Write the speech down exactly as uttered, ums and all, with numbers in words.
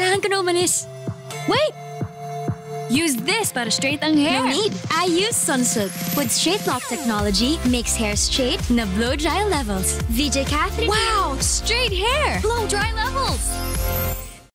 Kailangan ko na umalis. Wait! Use this para straight ang hair. No need. I use Sunsilk with straight lock technology, makes hair straight na blow dry levels. V J Kathryn. Wow! Straight hair! Blow dry levels!